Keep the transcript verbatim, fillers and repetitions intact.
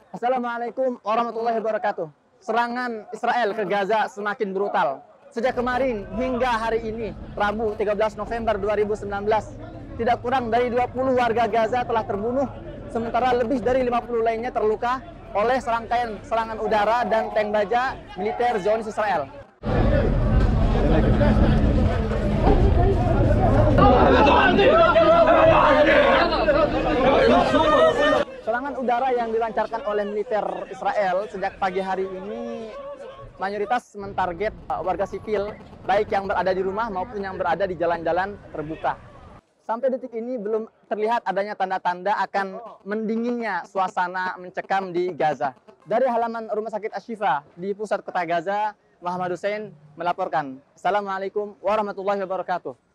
Assalamualaikum warahmatullahi wabarakatuh. Serangan Israel ke Gaza semakin brutal. Sejak kemarin hingga hari ini, Rabu tiga belas November dua ribu sembilan belas, tidak kurang dari dua puluh warga Gaza telah terbunuh, sementara lebih dari lima puluh lainnya terluka oleh serangkaian serangan udara dan tank baja militer Zionis Israel. Serangan udara yang dilancarkan oleh militer Israel sejak pagi hari ini mayoritas mentarget warga sipil, baik yang berada di rumah maupun yang berada di jalan-jalan terbuka. Sampai detik ini belum terlihat adanya tanda-tanda akan mendinginnya suasana mencekam di Gaza. Dari halaman Rumah Sakit Asy-Syifa di pusat kota Gaza, Muhammad Hussein melaporkan. Assalamualaikum warahmatullahi wabarakatuh.